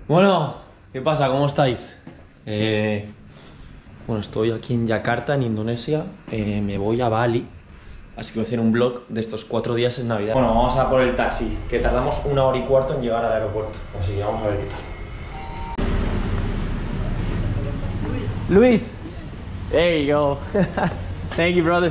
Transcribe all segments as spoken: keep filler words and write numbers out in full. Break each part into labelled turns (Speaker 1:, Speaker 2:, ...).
Speaker 1: Bueno, ¿qué pasa? ¿Cómo estáis? Eh, bueno, estoy aquí en Yakarta, en Indonesia. Eh, me voy a Bali. Así que voy a hacer un vlog de estos cuatro días en Navidad. Bueno, vamos a por el taxi, que tardamos una hora y cuarto en llegar al aeropuerto. Así que vamos a ver qué tal. Luis! There you go. Thank you, brother.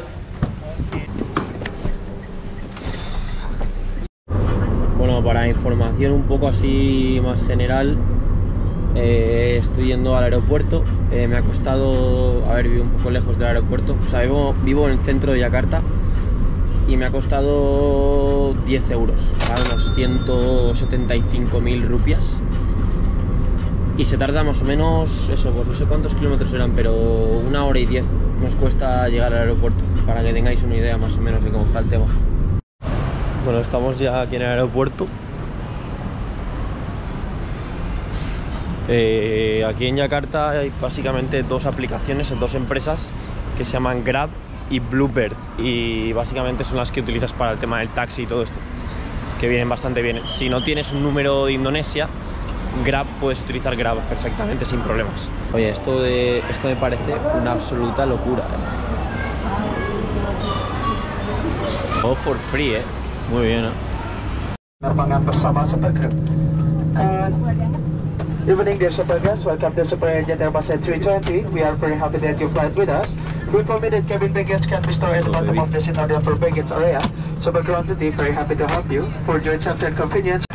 Speaker 1: Bueno, para información un poco así más general, eh, estoy yendo al aeropuerto. Eh, me ha costado, a ver, vivo un poco lejos del aeropuerto. O sea, vivo, vivo en el centro de Yakarta y me ha costado diez euros, o sea, unos ciento setenta y cinco mil rupias. Y se tarda más o menos, eso, pues no sé cuántos kilómetros eran, pero una hora y diez nos cuesta llegar al aeropuerto, para que tengáis una idea más o menos de cómo está el tema. Bueno, estamos ya aquí en el aeropuerto. Eh, aquí en Yakarta hay básicamente dos aplicaciones, dos empresas que se llaman Grab y Bluebird, y básicamente son las que utilizas para el tema del taxi y todo esto, que vienen bastante bien. Si no tienes un número de Indonesia, Grab, puedes utilizar Grab perfectamente sin problemas. Oye, esto, de, esto me parece una absoluta locura, ¿eh? All for free, ¿eh? Muy bien, ¿eh?
Speaker 2: Penerbangan bersama Supergroup. Evening dear Superguests, welcome to Super Agent Airbus A three twenty. We are very happy that you flight with us. We inform you that cabin baggage can be stored at the bottom of the seat area for baggage area. Superground today, very happy to help you. For your safety and convenience.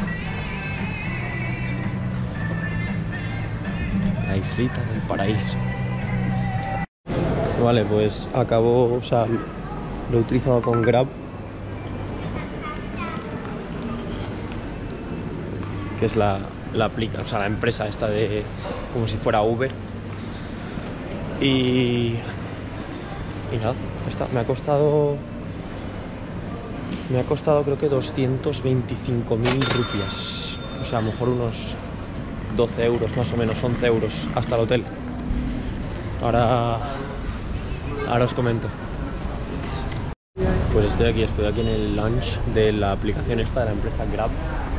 Speaker 1: La islita del paraíso. Vale, pues acabo, o sea, lo he utilizado con Grab, que es la, la aplica, o sea, la empresa esta de como si fuera Uber. Y, y nada, esta, me ha costado, me ha costado creo que doscientos veinticinco mil rupias, o sea, a lo mejor unos doce euros, más o menos, once euros hasta el hotel. Ahora, ahora os comento. Pues estoy aquí, estoy aquí en el launch de la aplicación esta de la empresa Grab.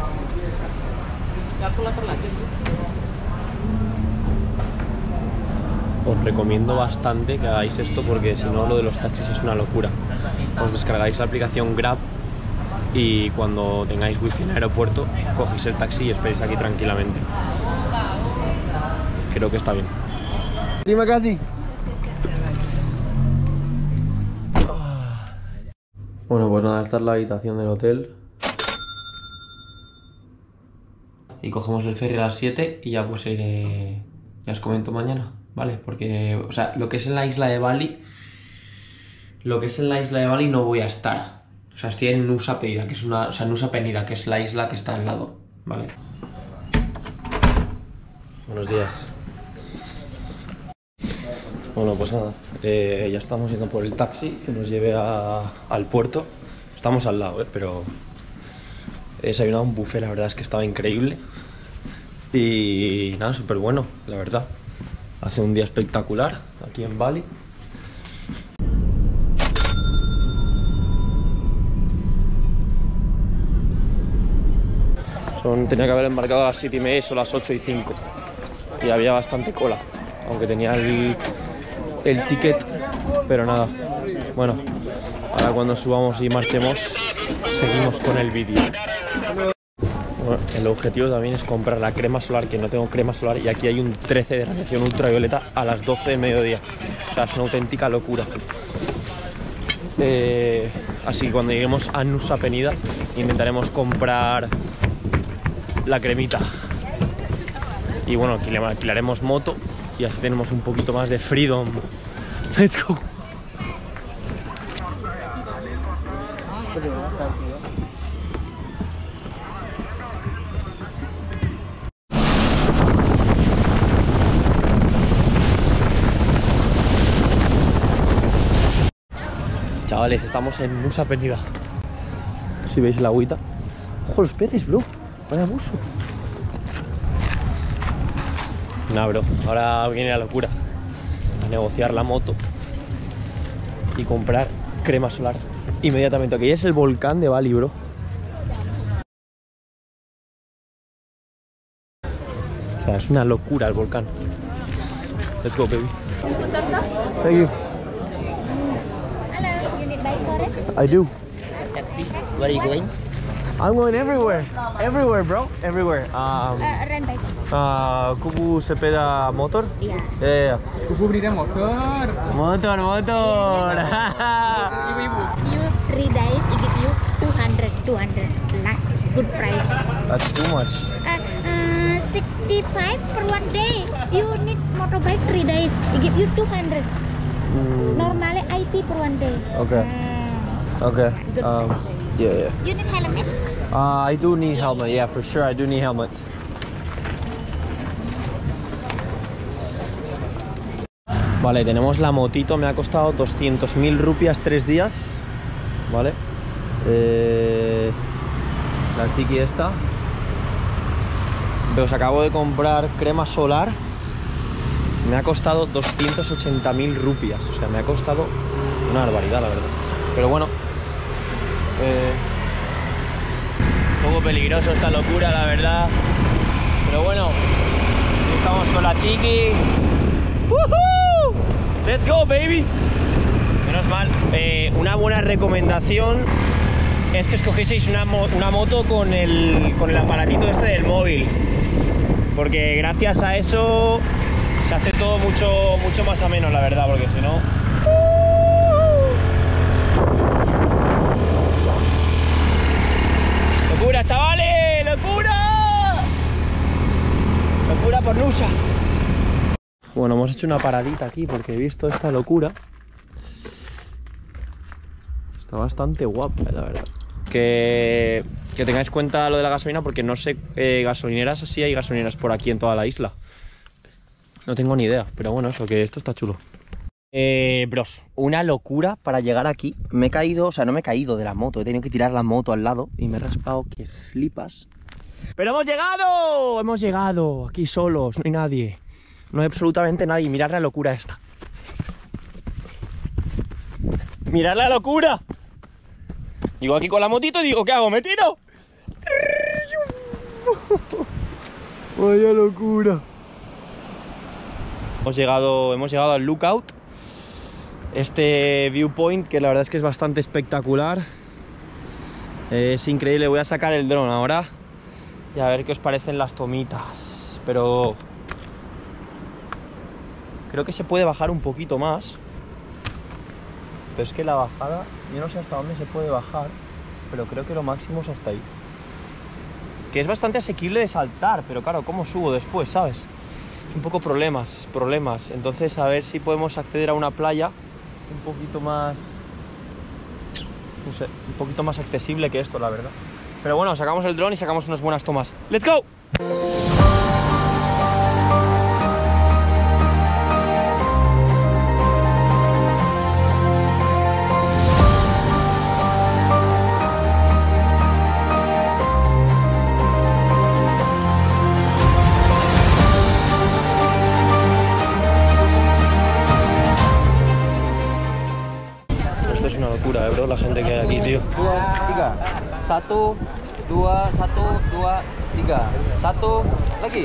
Speaker 1: Os recomiendo bastante que hagáis esto, porque si no, lo de los taxis es una locura. Os descargáis la aplicación Grab y cuando tengáis wifi en el aeropuerto, cogéis el taxi y esperéis aquí tranquilamente. Creo que está bien. Terima kasih. Bueno, pues nada, esta es la habitación del hotel. Y cogemos el ferry a las siete y ya pues eh, ya os comento mañana, ¿vale? Porque, o sea, lo que es en la isla de Bali, lo que es en la isla de Bali no voy a estar. O sea, estoy en Nusa Penida, que es una, o sea, Nusa Penida, que es la isla que está al lado, ¿vale? Buenos días. Bueno, pues nada, eh, ya estamos yendo por el taxi que nos lleve a, al puerto. Estamos al lado, ¿eh? Pero he desayunado un buffet, la verdad es que estaba increíble. Y nada, súper bueno, la verdad. Hace un día espectacular aquí en Bali. Son, tenía que haber embarcado a las siete y media, son las ocho y cinco. Y había bastante cola, aunque tenía el, el ticket, pero nada. Bueno, ahora cuando subamos y marchemos, seguimos con el vídeo. Bueno, el objetivo también es comprar la crema solar, que no tengo crema solar, y aquí hay un trece de radiación ultravioleta a las doce de mediodía. O sea, es una auténtica locura. Eh, así que cuando lleguemos a Nusa Penida intentaremos comprar la cremita. Y bueno, alquilaremos moto y así tenemos un poquito más de freedom. Let's go. Chavales, estamos en Nusa Penida. Si veis la agüita. ¡Ojo, los peces, bro! ¡Vaya abuso! Nah, bro, ahora viene la locura. A negociar la moto y comprar crema solar inmediatamente. Aquí es el volcán de Bali, bro. O sea, es una locura el volcán. Let's go, baby.
Speaker 3: Thank you.
Speaker 4: Hello, you need bike for it?
Speaker 3: I do.
Speaker 1: Taxi. Where are you going?
Speaker 3: I'm going everywhere. Everywhere, bro. Everywhere. Um,
Speaker 4: Uh, rent bike.
Speaker 3: uh, Kuku sepeda motor?
Speaker 4: Yeah.
Speaker 3: Yeah, yeah.
Speaker 5: Kuku beli dia motor.
Speaker 3: Motor, motor.
Speaker 5: Ibu-ibu.
Speaker 4: You three days, it give you two hundred, two hundred. Last good price.
Speaker 3: That's too much.
Speaker 4: Uh, uh, sixty-five per one day. You need motorbike three days, it give you two hundred.
Speaker 3: Mm,
Speaker 4: Normally eighty per one day.
Speaker 3: Okay.
Speaker 4: Uh,
Speaker 3: okay.
Speaker 4: good
Speaker 3: Um,
Speaker 4: price.
Speaker 3: yeah, yeah.
Speaker 4: You need helmet?
Speaker 3: Uh, I do need helmet. Yeah, for sure. I do need helmet.
Speaker 1: Vale, tenemos la motito, me ha costado doscientos mil rupias tres días. Vale. Eh, la chiqui esta. Pero os acabo de comprar crema solar. Me ha costado doscientos ochenta mil rupias. O sea, me ha costado una barbaridad, la verdad. Pero bueno. Eh, un poco peligroso esta locura, la verdad. Pero bueno. Estamos con la chiqui. ¡Woohoo! ¡Let's go, baby! Menos mal. Eh, una buena recomendación es que escogieseis una, mo una moto con el, con el aparatito este del móvil. Porque gracias a eso se hace todo mucho, mucho más ameno, la verdad. Porque si no... ¡Locura, chavales! ¡Locura! ¡Locura por Nusa! Bueno, hemos hecho una paradita aquí porque he visto esta locura. Está bastante guapa, la verdad. Que, que tengáis cuenta lo de la gasolina porque no sé, eh, gasolineras así hay gasolineras por aquí en toda la isla. No tengo ni idea, pero bueno, eso, que esto está chulo. Eh, bros, una locura para llegar aquí. Me he caído, o sea, no me he caído de la moto. He tenido que tirar la moto al lado y me he raspado que flipas. ¡Pero hemos llegado! ¡Hemos llegado! Aquí solos, no hay nadie. No hay absolutamente nadie. Mirad la locura esta. ¡Mirad la locura! Digo aquí con la motito y digo, ¿qué hago? ¿Me tiro?
Speaker 3: Vaya locura.
Speaker 1: Hemos llegado, hemos llegado al Lookout. Este viewpoint que la verdad es que es bastante espectacular. Es increíble. Voy a sacar el dron ahora y a ver qué os parecen las tomitas. Pero creo que se puede bajar un poquito más. Pero es que la bajada, yo no sé hasta dónde se puede bajar, pero creo que lo máximo es hasta ahí. Que es bastante asequible de saltar, pero claro, ¿cómo subo después, sabes? Es un poco problemas, problemas. Entonces a ver si podemos acceder a una playa un poquito más... No sé, un poquito más accesible que esto, la verdad. Pero bueno, sacamos el dron y sacamos unas buenas tomas. ¡Let's go! Locura, eh, bro, la gente que hay aquí, tío.
Speaker 5: Dua, tiga. Satu, dua, satu, dua, tiga. Satu, lagi.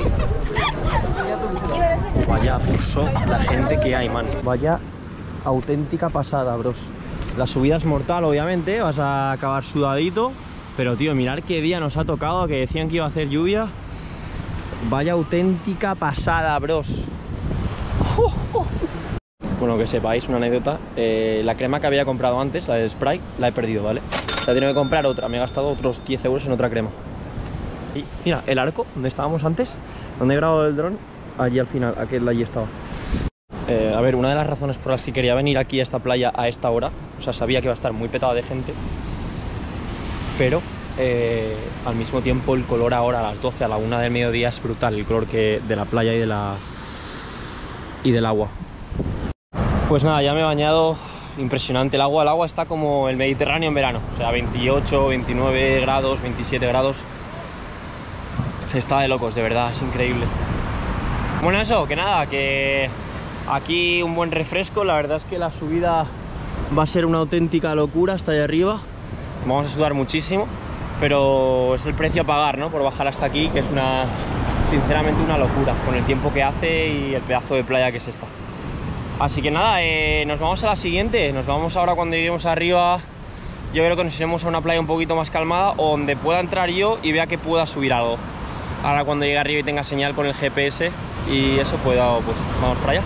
Speaker 1: Vaya puso la gente que hay, man. Vaya auténtica pasada, bros. La subida es mortal, obviamente, vas a acabar sudadito. Pero, tío, mirad qué día nos ha tocado, que decían que iba a hacer lluvia. Vaya auténtica pasada, bros. ¡Oh, oh! Bueno, que sepáis una anécdota, eh, la crema que había comprado antes, la de Sprite, la he perdido, ¿vale? O sea, he tenido que comprar otra, me he gastado otros diez euros en otra crema. Y mira, el arco, donde estábamos antes, donde he grabado el dron, allí al final, aquel allí estaba. Eh, a ver, una de las razones por las que quería venir aquí a esta playa a esta hora, o sea, sabía que iba a estar muy petada de gente, pero eh, al mismo tiempo el color ahora a las doce, a la una del mediodía es brutal, el color que de la playa y de la y del agua. Pues nada, ya me he bañado, impresionante el agua, el agua está como el Mediterráneo en verano, o sea, veintiocho, veintinueve grados, veintisiete grados, se está de locos, de verdad, es increíble. Bueno, eso, que nada, que aquí un buen refresco, la verdad es que la subida va a ser una auténtica locura hasta allá arriba, vamos a sudar muchísimo, pero es el precio a pagar, ¿no? Por bajar hasta aquí, que es una, sinceramente una locura con el tiempo que hace y el pedazo de playa que es esta. Así que nada, eh, nos vamos a la siguiente. Nos vamos ahora cuando lleguemos arriba. Yo creo que nos iremos a una playa un poquito más calmada o donde pueda entrar yo y vea que pueda subir algo. Ahora cuando llegue arriba y tenga señal con el G P S y eso pueda, pues vamos para allá.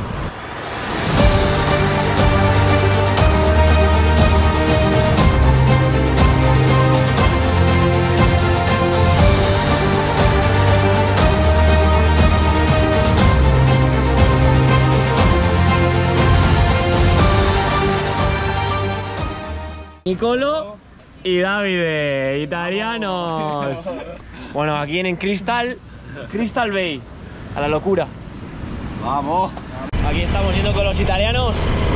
Speaker 1: Nicolo y Davide, italianos. Bueno, aquí en Crystal, Crystal Bay, a la locura.
Speaker 5: Vamos.
Speaker 1: Aquí estamos yendo con los italianos.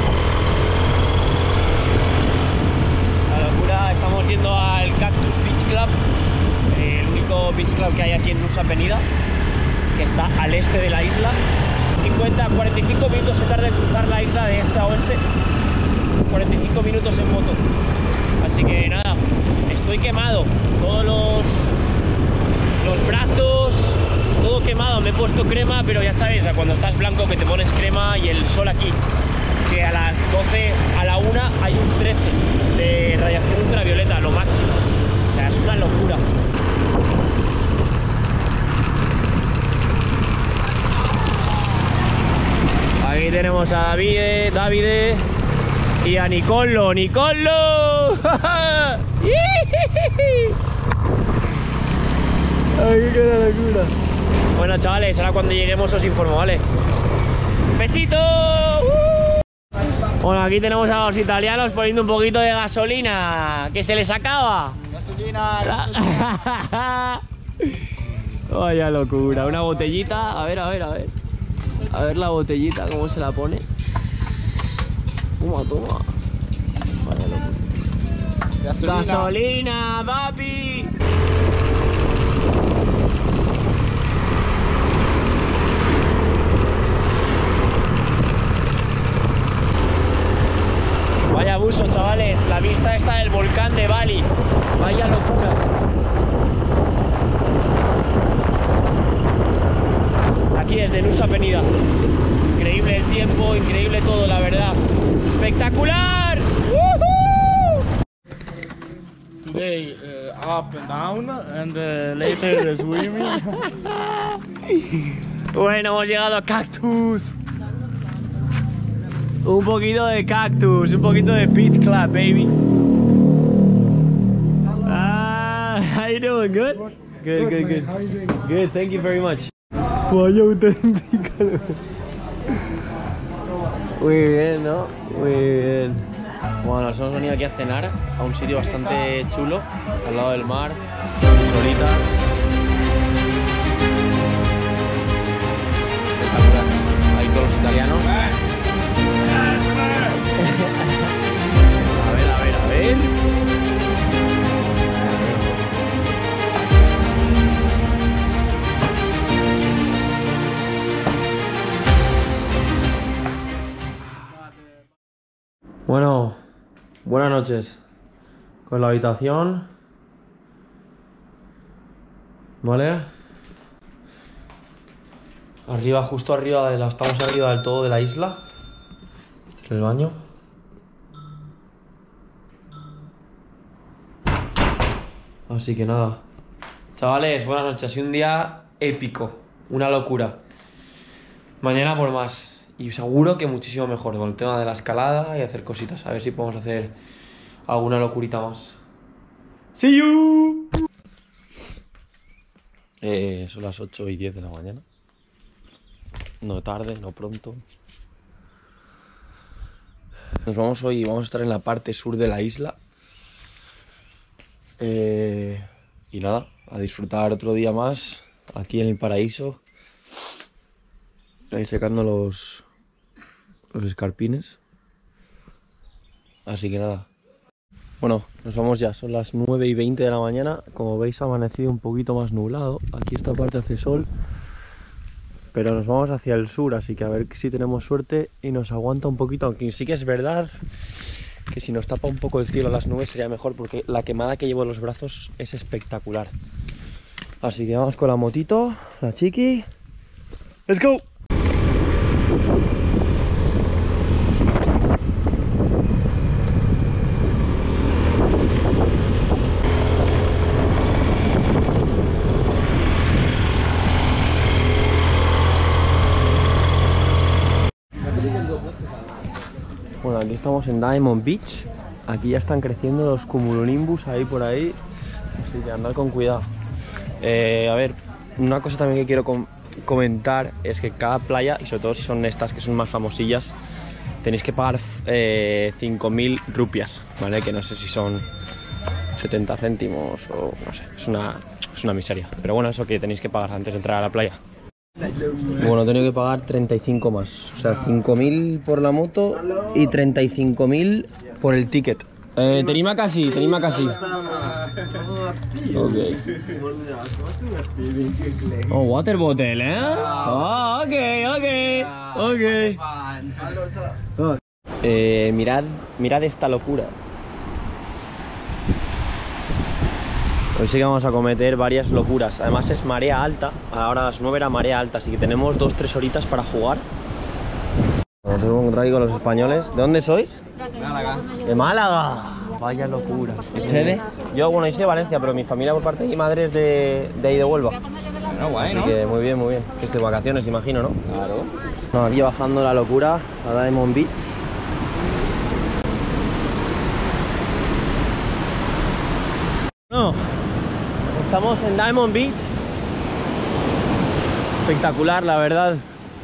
Speaker 1: A la locura, estamos yendo al Cactus Beach Club, el único beach club que hay aquí en Nusa Penida, que está al este de la isla. cincuenta a cuarenta y cinco minutos se tarda en cruzar la isla de este a oeste. cuarenta y cinco minutos en moto. Así que nada, estoy quemado. Todos los, los brazos, todo quemado. Me he puesto crema, pero ya sabes, cuando estás blanco que te pones crema y el sol aquí, que a las doce, a la una hay un trece de radiación ultravioleta, lo máximo. O sea, es una locura. Aquí tenemos a Davide, Davide y a Nicolo, ¡Nicolo! ¡Ay, qué locura! Bueno, chavales, ahora cuando lleguemos os informo, ¿vale? ¡Besito! ¡Uh! Bueno, aquí tenemos a los italianos poniendo un poquito de gasolina, que se les acaba. ¡Gasolina! Vaya locura, una botellita, a ver, a ver, a ver. A ver la botellita, cómo se la pone. Toma, toma. Vaya locura. Gasolina. Gasolina, papi. Vaya abuso, chavales. La vista esta del volcán de Bali. Vaya locura. Aquí desde Nusa Penida. Increíble el tiempo, increíble todo, la verdad. ¡Espectacular! ¡Woohoo!
Speaker 3: Today uh, up and down and uh, later swimming.
Speaker 1: Bueno, hemos llegado a Cactus. Un poquito de Cactus, un poquito de Beach Club, baby. Ah, how you doing? Good? Good, good, good.
Speaker 3: How are you doing?
Speaker 1: Good, thank you very much. Vaya auténtica. Muy bien, ¿no? Muy bien. Bueno, nos hemos venido aquí a cenar a un sitio bastante chulo, al lado del mar, solita. Espectacular. Ahí todos los italianos. A ver, a ver, a ver. Bueno, buenas noches. Con la habitación, ¿vale? Arriba, justo arriba de la... Estamos arriba del todo de la isla. El baño. Así que nada. Chavales, buenas noches. Ha sido un día épico. Una locura. Mañana por más. Y seguro que muchísimo mejor con el tema de la escalada y hacer cositas. A ver si podemos hacer alguna locurita más. See you. Eh, son las ocho y diez de la mañana. No tarde, no pronto. Nos vamos hoy, vamos a estar en la parte sur de la isla. Eh, y nada, a disfrutar otro día más aquí en el paraíso. Ahí secando los, los escarpines. Así que nada. Bueno, nos vamos ya, son las nueve y veinte de la mañana. Como veis ha amanecido un poquito más nublado. Aquí esta parte hace sol. Pero nos vamos hacia el sur, así que a ver si tenemos suerte y nos aguanta un poquito. Aunque sí que es verdad que si nos tapa un poco el cielo a las nubes sería mejor, porque la quemada que llevo en los brazos es espectacular. Así que vamos con la motito, la chiqui. ¡Let's go! Bueno, aquí estamos en Diamond Beach. Aquí ya están creciendo los cumulonimbus ahí por ahí. Así que andar con cuidado. Eh, a ver, una cosa también que quiero com comentar es que cada playa, y sobre todo si son estas que son más famosillas, tenéis que pagar eh, cinco mil rupias, ¿vale? Que no sé si son setenta céntimos o no sé, es una, es una miseria. Pero bueno, eso que tenéis que pagar antes de entrar a la playa. Bueno, he tenido que pagar treinta y cinco más, o sea, cinco mil por la moto y treinta y cinco mil por el ticket. Eh, tenima casi, tenima casi. Ok. Oh, water bottle, ¿eh? Oh, ok, ok, ok. Eh, mirad, mirad esta locura. Hoy sí que vamos a cometer varias locuras. Además es marea alta. Ahora a las nueve era marea alta, así que tenemos dos tres horitas para jugar. Nos hemos encontrado aquí con los españoles. ¿De dónde sois?
Speaker 5: Málaga.
Speaker 1: ¡De Málaga! Vaya locura. ¿Ustedes? Yo, bueno, yo soy de Valencia, pero mi familia por parte de mi madre es de, de ahí de Huelva.
Speaker 5: No, guay,
Speaker 1: Así
Speaker 5: ¿no?
Speaker 1: que muy bien, muy bien. Que estoy de vacaciones, imagino, ¿no?
Speaker 5: Claro.
Speaker 1: No, aquí bajando la locura a Diamond Beach. No, estamos en Diamond Beach. Espectacular, la verdad.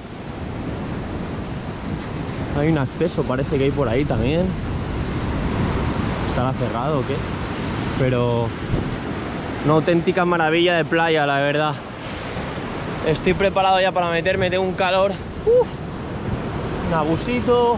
Speaker 1: Hay un acceso, parece que hay por ahí también. ¿Estará cerrado o qué? Pero una auténtica maravilla de playa, la verdad. Estoy preparado ya para meterme, tengo un calor. Uf, un abusito.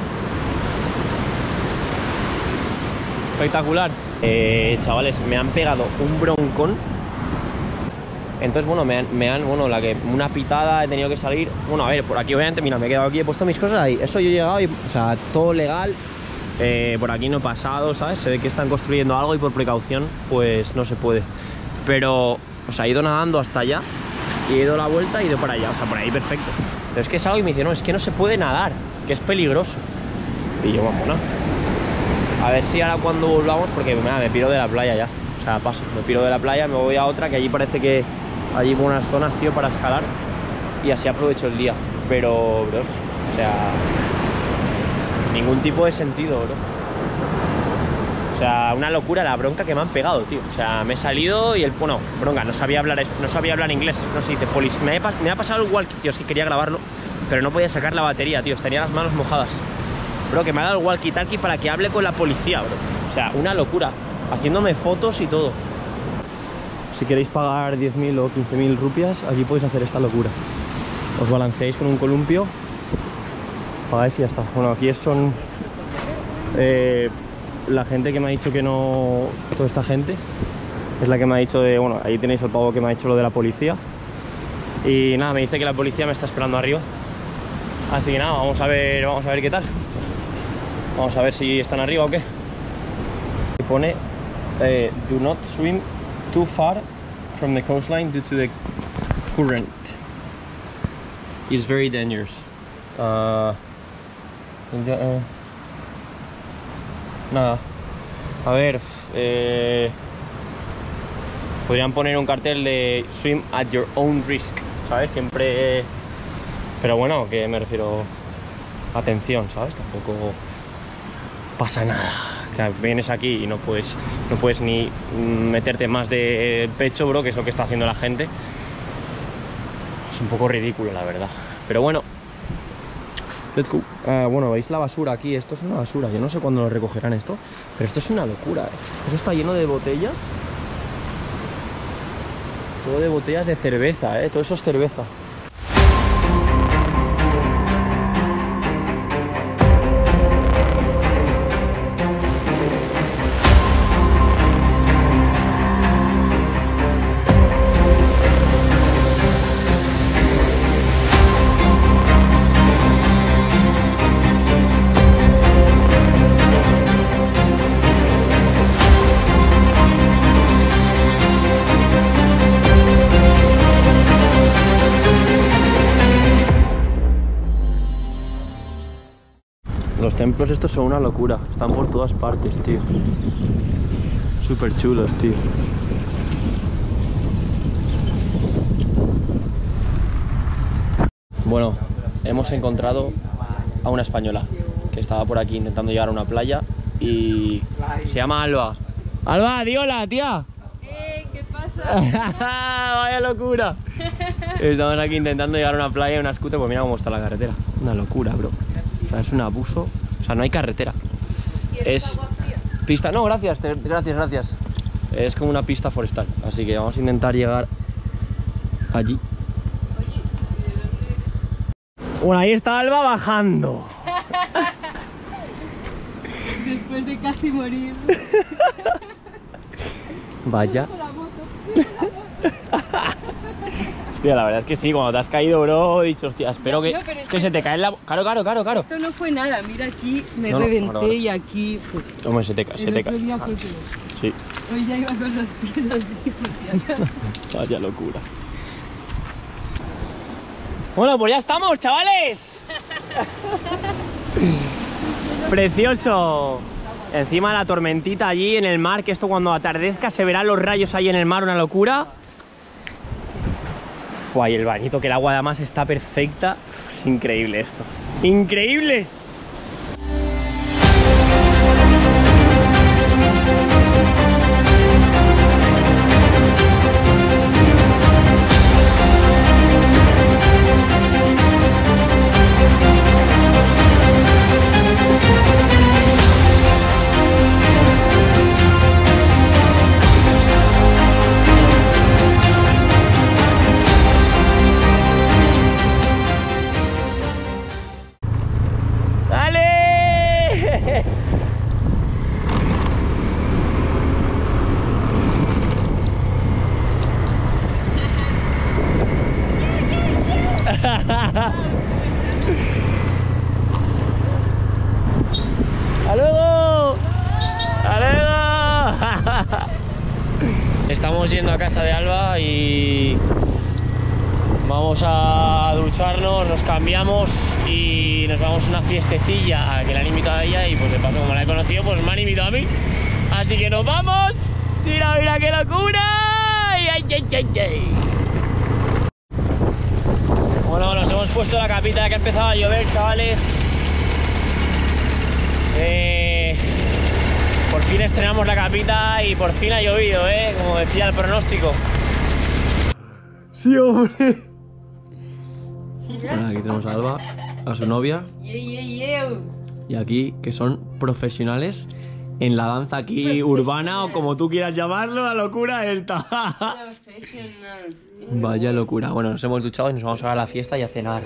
Speaker 1: Espectacular. Eh, chavales, me han pegado un broncón. Entonces, bueno, me han, me han, bueno, la que una pitada, he tenido que salir. Bueno, a ver, por aquí obviamente, mira, me he quedado aquí, he puesto mis cosas ahí. Eso yo he llegado y, o sea, todo legal. Eh, por aquí no he pasado, ¿sabes? Se ve que están construyendo algo y por precaución, pues no se puede. Pero, o sea, he ido nadando hasta allá y he ido la vuelta y he ido para allá, o sea, por ahí perfecto. Pero es que salgo y me dice, no, es que no se puede nadar, que es peligroso. Y yo, vamos, ¿no? A ver si ahora cuando volvamos, porque nada, me piro de la playa ya. O sea, paso, me piro de la playa, me voy a otra, que allí parece que allí por unas zonas, tío, para escalar. Y así aprovecho el día. Pero, bros, o sea, ningún tipo de sentido, bro. O sea, una locura la bronca que me han pegado, tío. O sea, me he salido y el... Bueno, bronca, no sabía hablar, no sabía hablar inglés. No se dice polis. Me, he, me ha pasado el walkie, tío, es que quería grabarlo, pero no podía sacar la batería, tío. Tenía las manos mojadas. Bro, que me ha dado el walkie-talkie para que hable con la policía, bro. O sea, una locura. Haciéndome fotos y todo. Si queréis pagar diez mil o quince mil rupias, aquí podéis hacer esta locura. Os balanceáis con un columpio, pagáis y ya está. Bueno, aquí son eh, la gente que me ha dicho que no... Toda esta gente es la que me ha dicho de... Bueno, ahí tenéis el pavo que me ha dicho lo de la policía. Y nada, me dice que la policía me está esperando arriba. Así que nada, vamos a ver, vamos a ver qué tal. Vamos a ver si están arriba o qué. Pone eh, do not swim too far from the coastline due to the current. It's very dangerous. Uh, uh, nada. A ver, eh, podrían poner un cartel de swim at your own risk, ¿sabes? Siempre. Pero bueno, que me refiero. Atención, ¿sabes? Tampoco pasa nada. Que vienes aquí y no puedes, no puedes ni meterte más de pecho, bro, que es lo que está haciendo la gente. Es un poco ridículo, la verdad. Pero bueno, let's go. Uh, bueno, veis la basura aquí. Esto es una basura. Yo no sé cuándo lo recogerán esto, pero esto es una locura, ¿eh? Eso está lleno de botellas. Todo de botellas de cerveza, ¿eh? Todo eso es cerveza. Los templos estos son una locura. Están por todas partes, tío. Súper chulos, tío. Bueno, hemos encontrado a una española que estaba por aquí intentando llegar a una playa y se llama Alba. Alba, di hola, tía.
Speaker 6: Eh, ¿qué pasa?
Speaker 1: Vaya locura. Estamos aquí intentando llegar a una playa en una scooter, pues mira cómo está la carretera. Una locura, bro. O sea, es un abuso. O sea, no hay carretera. Es pista. No, gracias, te... gracias, gracias. Es como una pista forestal. Así que vamos a intentar llegar allí. Bueno, ahí está Alba bajando.
Speaker 6: Después de casi morir.
Speaker 1: Vaya. Hostia, la verdad es que sí, cuando te has caído, bro, he dicho, hostia, espero que,
Speaker 6: no, que,
Speaker 1: que se te cae en la... Claro, claro, claro, claro.
Speaker 6: Esto no fue nada, mira aquí, me
Speaker 1: No, no,
Speaker 6: reventé
Speaker 1: ahora, ahora.
Speaker 6: y aquí... Pues,
Speaker 1: Hombre, se te cae, se
Speaker 6: el
Speaker 1: te
Speaker 6: otro
Speaker 1: cae.
Speaker 6: día fue peor.
Speaker 1: Sí,
Speaker 6: Hoy ya iba con los pies así, por si acaso.
Speaker 1: vaya locura. Bueno, pues ya estamos, chavales. Precioso. Encima la tormentita allí en el mar, que esto cuando atardezca se verán los rayos ahí en el mar, una locura. Uf, y el bañito, que el agua además está perfecta. Es increíble esto. ¡Increíble! ¡Hasta luego! ¡Hasta luego! Estamos yendo a casa de Alba y vamos a ducharnos, nos cambiamos y nos vamos a una fiestecilla que la han invitado a ella y pues de paso como la he conocido pues me han invitado a mí. Así que nos vamos. ¡Mira, mira qué locura! ¡Ay, ay, ay, ay, ay! Bueno, nos hemos puesto la capita que ha empezado a llover, chavales. Eh, por fin estrenamos la capita y por fin ha llovido, ¿eh? Como decía el pronóstico. Sí, hombre. Bueno, aquí tenemos a Alba, a su novia.
Speaker 6: Yeah, yeah, yeah.
Speaker 1: Y aquí, que son profesionales en la danza aquí urbana o como tú quieras llamarlo, la locura esta. Vaya locura. Bueno, nos hemos duchado y nos vamos ahora a la fiesta y a cenar.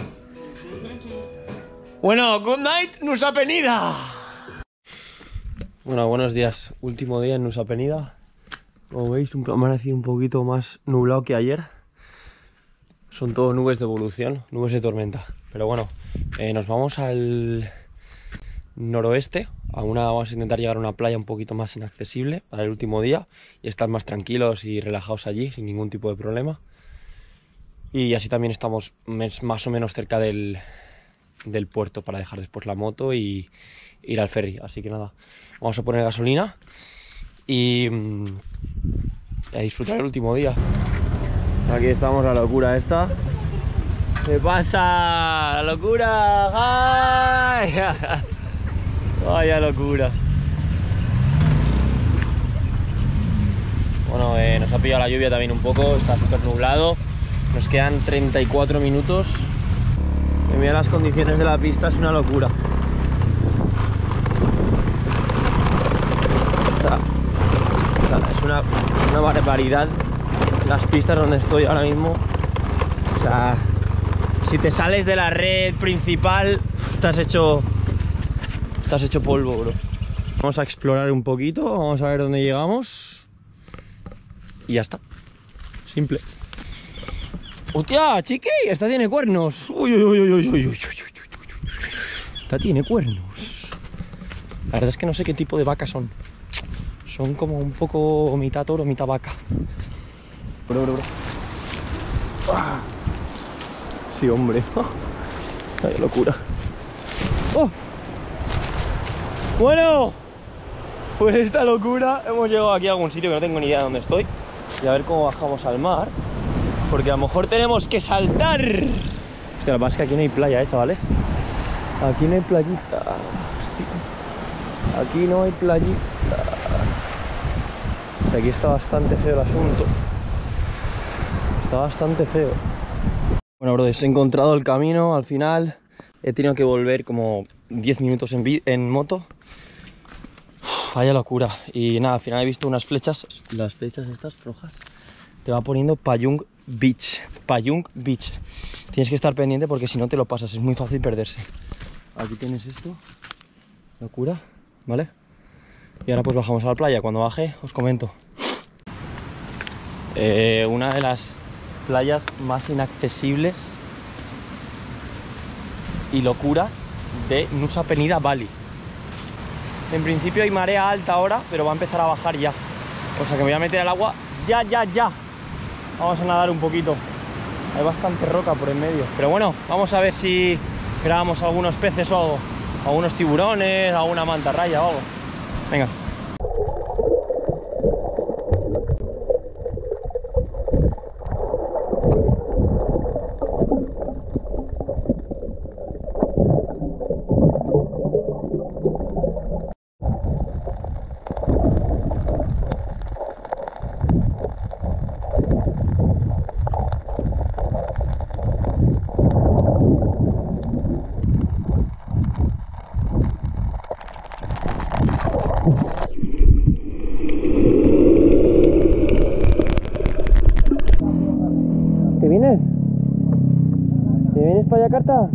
Speaker 1: Bueno, good night, Nusa Penida. Bueno, buenos días. Último día en Nusa Penida. Como veis, ha amanecido un poquito más nublado que ayer. Son todo nubes de evolución, nubes de tormenta. Pero bueno, eh, nos vamos al noroeste. A una, vamos a intentar llegar a una playa un poquito más inaccesible para el último día y estar más tranquilos y relajados allí sin ningún tipo de problema. Y así también estamos más o menos cerca del, del puerto para dejar después la moto y ir al ferry. Así que nada, vamos a poner gasolina y, y a disfrutar el último día. Aquí estamos, la locura esta. ¿Qué pasa? ¡La locura! ¡Ay! Vaya locura. Bueno, eh, nos ha pillado la lluvia también un poco, está súper nublado. Nos quedan treinta y cuatro minutos. Y mira las condiciones de la pista, es una locura. O sea, o sea, es una, una barbaridad las pistas donde estoy ahora mismo. O sea, si te sales de la red principal, estás hecho... Estás hecho polvo, bro. Vamos a explorar un poquito, vamos a ver dónde llegamos. Y ya está. Simple. ¡Hostia, chiqui! Esta tiene cuernos. Uy, uy, uy, uy, uy, uy, uy, uy. Esta tiene cuernos. La verdad es que no sé qué tipo de vacas son. Son como un poco mitad toro, mitad vaca. Bro, bro, bro. Sí, hombre. Vaya locura. ¡Oh! Bueno, pues esta locura, hemos llegado aquí a algún sitio que no tengo ni idea de dónde estoy. Y a ver cómo bajamos al mar, porque a lo mejor tenemos que saltar. Hostia, lo que pasa es que aquí no hay playa, eh, chavales. Aquí no hay playita. Hostia. Aquí no hay playita. Hostia, aquí está bastante feo el asunto. Está bastante feo. Bueno, brothers, he encontrado el camino al final. He tenido que volver como diez minutos en, en moto. Uf, vaya locura. Y nada, al final he visto unas flechas. Las flechas estas rojas. Te va poniendo Payung Beach. Payung Beach. Tienes que estar pendiente porque si no te lo pasas. Es muy fácil perderse. Aquí tienes esto. Locura. ¿Vale? Y ahora pues bajamos a la playa. Cuando baje os comento. Eh, una de las playas más inaccesibles y locuras de Nusa Penida, Bali. En principio hay marea alta ahora, pero va a empezar a bajar ya. O sea que me voy a meter al agua ya, ya, ya. Vamos a nadar un poquito. Hay bastante roca por en medio. Pero bueno, vamos a ver si grabamos algunos peces o algo. Algunos tiburones, alguna mantarraya o algo. Venga. ¿Te vienes? ¿Te vienes para Yakarta?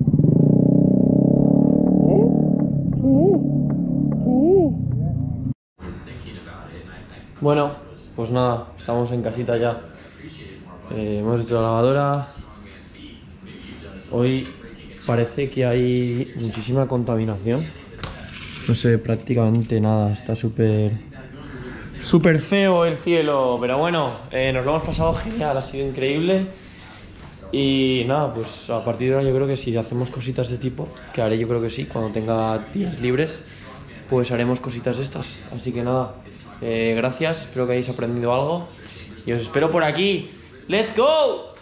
Speaker 1: ¿Eh? ¿Qué? ¿Qué? Bueno, pues nada, estamos en casita ya. Eh, hemos hecho la lavadora. Hoy parece que hay muchísima contaminación. No se ve prácticamente nada, está súper... Súper feo el cielo, pero bueno, eh, nos lo hemos pasado genial, ha sido increíble. Y nada, pues a partir de ahora yo creo que si hacemos cositas de tipo, que haré yo creo que sí, cuando tenga días libres, pues haremos cositas estas. Así que nada, eh, gracias, espero que hayáis aprendido algo y os espero por aquí. ¡Let's go!